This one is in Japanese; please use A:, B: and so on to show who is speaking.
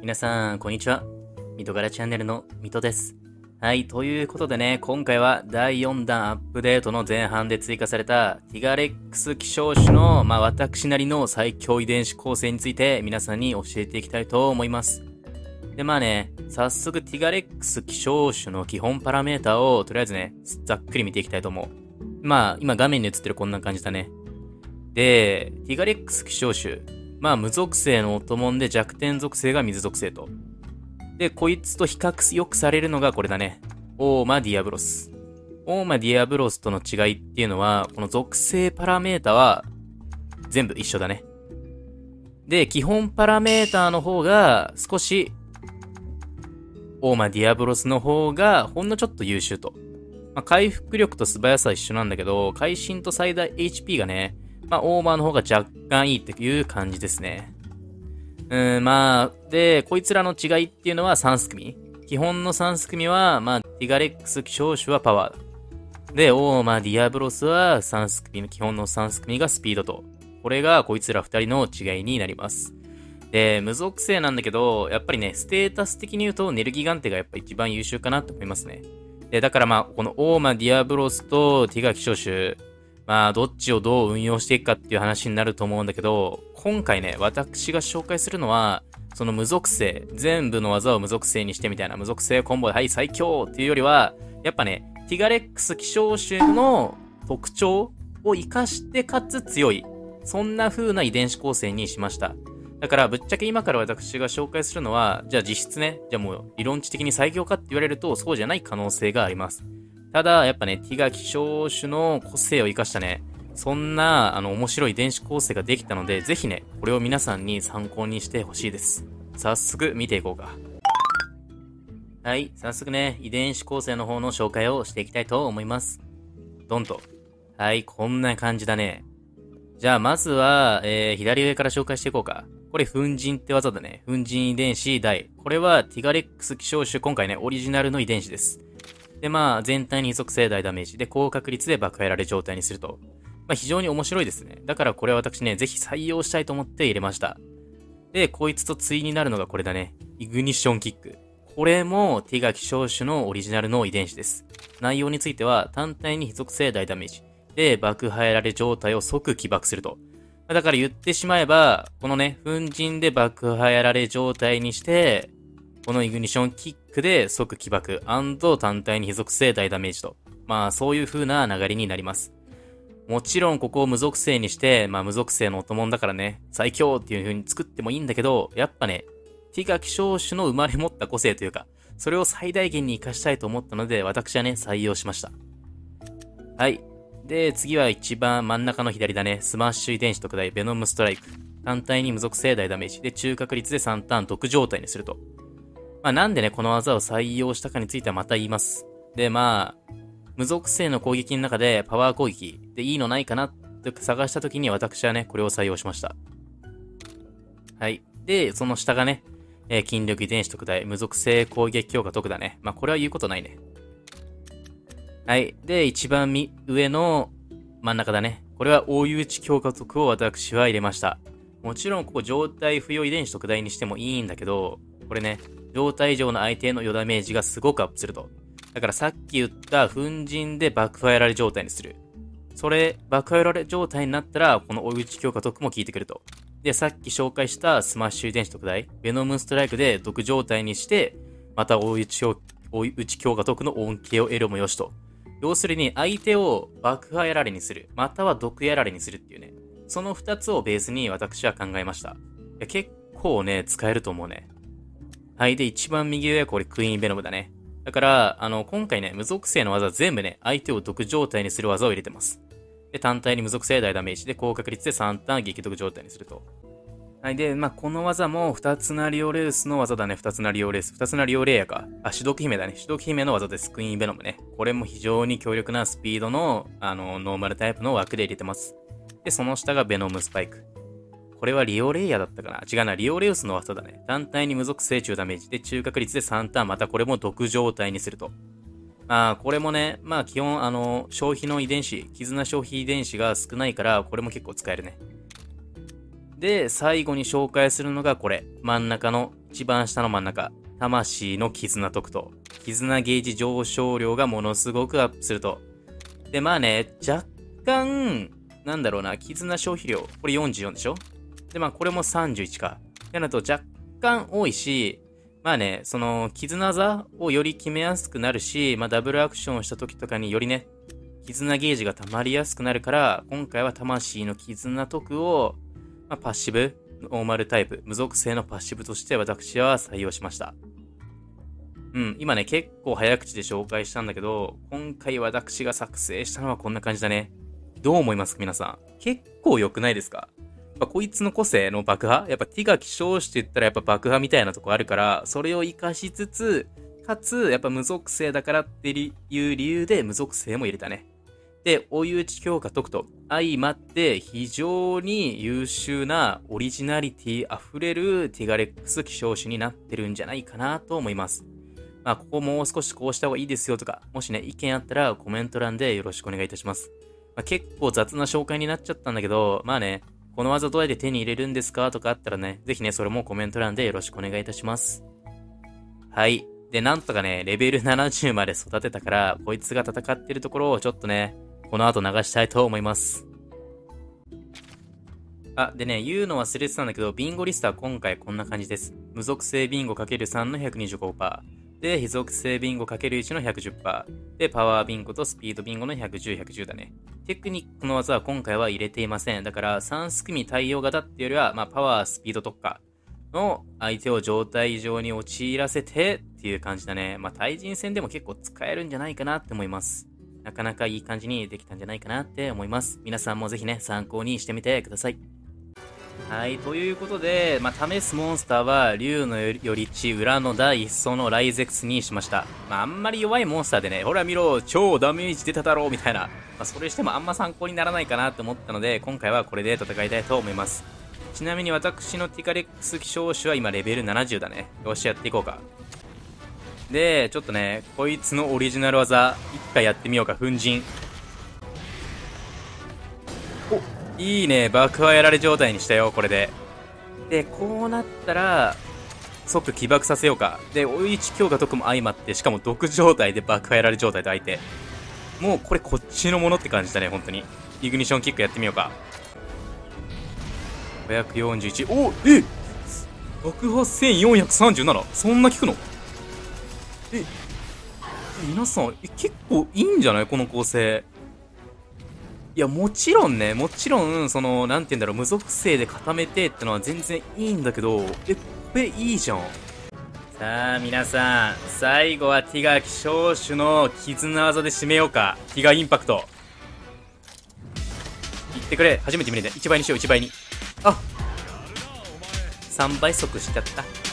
A: 皆さん、こんにちは。ミトガラチャンネルのミトです。はい、ということでね、今回は第4弾アップデートの前半で追加されたティガレックス希少種の、私なりの最強遺伝子構成について皆さんに教えていきたいと思います。で、早速ティガレックス希少種の基本パラメータをとりあえずね、ざっくり見ていきたいと思う。今画面に映ってるこんな感じだね。で、ティガレックス希少種。無属性のオトモンで弱点属性が水属性と。で、こいつと比較よくされるのがこれだね。オーマ・ディアブロス。オーマ・ディアブロスとの違いっていうのは、この属性パラメータは全部一緒だね。で、基本パラメータの方が少し、オーマ・ディアブロスの方がほんのちょっと優秀と。回復力と素早さは一緒なんだけど、会心と最大 HP がね、オーバーの方が若干いいっていう感じですね。で、こいつらの違いっていうのは3すくみ。基本の3すくみは、ティガレックス希少種はパワー。で、オーマー、ディアブロスは3すくみの基本の3すくみがスピードと。これがこいつら2人の違いになります。で、無属性なんだけど、やっぱりね、ステータス的に言うとネルギガンテがやっぱ一番優秀かなと思いますね。で、だからこのオーマー、ディアブロスとティガ希少種、どっちをどう運用していくかっていう話になると思うんだけど、今回ね、私が紹介するのは、その無属性、全部の技を無属性にしてみたいな無属性コンボで、はい、最強っていうよりは、やっぱね、ティガレックス希少種の特徴を活かしてかつ強い。そんな風な遺伝子構成にしました。だから、ぶっちゃけ今から私が紹介するのは、じゃあ実質ね、じゃあもう理論値的に最強かって言われると、そうじゃない可能性があります。ただ、やっぱね、ティガ希少種の個性を生かしたね、そんな、面白い遺伝子構成ができたので、ぜひね、これを皆さんに参考にしてほしいです。早速、見ていこうか。はい、早速ね、遺伝子構成の方の紹介をしていきたいと思います。ドンと。はい、こんな感じだね。じゃあ、まずは、左上から紹介していこうか。これ、粉塵って技だね。粉塵遺伝子大。これは、ティガレックス希少種、今回ね、オリジナルの遺伝子です。で、全体に非属性大ダメージで高確率で爆破やられ状態にすると。非常に面白いですね。だからこれは私ね、ぜひ採用したいと思って入れました。で、こいつと対になるのがこれだね。イグニッションキック。これもティガ希少種のオリジナルの遺伝子です。内容については単体に非属性大ダメージで爆破やられ状態を即起爆すると。だから言ってしまえば、このね、粉塵で爆破やられ状態にして、このイグニッションキックで即起爆単体に非属性大ダメージと。そういう風な流れになります。もちろんここを無属性にして、無属性のオトモンだからね、最強っていう風に作ってもいいんだけど、やっぱね、ティガ希少種の生まれ持った個性というか、それを最大限に活かしたいと思ったので、私はね、採用しました。はい。で、次は一番真ん中の左だね、スマッシュ遺伝子特大ベノムストライク。単体に無属性大ダメージで中確率で3ターン毒状態にすると。なんでね、この技を採用したかについてはまた言います。で、無属性の攻撃の中でパワー攻撃でいいのないかなって探した時に私はね、これを採用しました。はい。で、その下がね、筋力遺伝子特大、無属性攻撃強化特だね。これは言うことないね。はい。で、一番上の真ん中だね。これは大打ち強化特を私は入れました。もちろんここ状態不要遺伝子特大にしてもいいんだけど、これね、状態上の相手への余ダメージがすごくアップすると。だからさっき言った粉塵で爆破やられ状態にする。それ、爆破やられ状態になったら、この追い打ち強化特も効いてくると。で、さっき紹介したスマッシュ遺伝子特大、ベノムストライクで毒状態にして、また追い打ち強化特の恩恵を得るもよしと。要するに相手を爆破やられにする、または毒やられにするっていうね。その2つをベースに私は考えました。結構ね、使えると思うね。はい。で、一番右上はこれクイーンベノムだね。だから、今回ね、無属性の技全部ね、相手を毒状態にする技を入れてます。で、単体に無属性大ダメージで高確率で3ターン激毒状態にすると。はい。で、この技も2つなリオレースの技だね。2つなリオレース。2つなリオレイヤか。シドク姫だね。シドク姫の技です。クイーンベノムね。これも非常に強力なスピードの、ノーマルタイプの枠で入れてます。で、その下がベノムスパイク。これはリオレイヤだったかな、違うな、リオレウスの技だね。単体に無属性中ダメージで中確率で3ターン、またこれも毒状態にすると。これもね、基本、消費の遺伝子、絆消費遺伝子が少ないから、これも結構使えるね。 で、最後に紹介するのがこれ。真ん中の、一番下の真ん中。魂の絆解くと。絆ゲージ上昇量がものすごくアップすると。で、まあね、若干、なんだろうな、絆消費量。これ44でしょ？で、まあこれも31か。ってなると若干多いし、まあね、その、絆技をより決めやすくなるし、まあダブルアクションをした時とかによりね、絆ゲージが溜まりやすくなるから、今回は魂の絆解くを、まあ、パッシブ、ノーマルタイプ、無属性のパッシブとして私は採用しました。今ね、結構早口で紹介したんだけど、今回私が作成したのはこんな感じだね。どう思いますか皆さん。結構良くないですか？こいつの個性の爆破、やっぱティガ希少種って言ったらやっぱ爆破みたいなとこあるから、それを活かしつつ、かつ、やっぱ無属性だからっていう理由で無属性も入れたね。で、追い打ち強化解くと相まって非常に優秀なオリジナリティ溢れるティガレックス希少種になってるんじゃないかなと思います。まあ、ここもう少しこうした方がいいですよとか、もしね、意見あったらコメント欄でよろしくお願いいたします。まあ、結構雑な紹介になっちゃったんだけど、まあね、この技どうやって手に入れるんですかとかあったらね、ぜひね、それもコメント欄でよろしくお願いいたします。はい。で、なんとかね、レベル70まで育てたから、こいつが戦ってるところをちょっとね、この後流したいと思います。あ、でね、言うの忘れてたんだけど、ビンゴリストは今回こんな感じです。無属性ビンゴ ×3 の 125%。で、非属性ビンゴ ×1 の 110%。で、パワービンゴとスピードビンゴの110、110だね。テクニックの技は今回は入れていません。だから、3ス組対応型っていうよりは、まあ、パワー、スピード特化の相手を状態異常に陥らせてっていう感じだね。まあ、対人戦でも結構使えるんじゃないかなって思います。なかなかいい感じにできたんじゃないかなって思います。皆さんもぜひね、参考にしてみてください。はい、ということで、まあ、試すモンスターは、竜のより地裏の第一層のライゼクスにしました。まあ、あんまり弱いモンスターでね、ほら見ろ、超ダメージ出ただろうみたいな、まあ、それしてもあんま参考にならないかなって思ったので、今回はこれで戦いたいと思います。ちなみに私のティカレックス希少種は今レベル70だね。よし、やっていこうか。で、ちょっとね、こいつのオリジナル技、一回やってみようか、粉塵。お、いいね、爆破やられ状態にしたよ、これで。で、こうなったら、即起爆させようか。で、追い打ち強化とかも相まって、しかも毒状態で爆破やられ状態で相手。もうこれこっちのものって感じだね、本当に。イグニションキックやってみようか。541、おえ爆破1437、そんな効くの？皆さん、結構いいんじゃないこの構成。いや、もちろんね、もちろん、その、なんて言うんだろう、無属性で固めてってのは全然いいんだけど、これいいじゃん。さあ、皆さん、最後はティガ希少種の絆技で締めようか。ティガインパクト。言ってくれ。初めて見れた。1倍にしよう、1倍に。あ、3倍速しちゃった。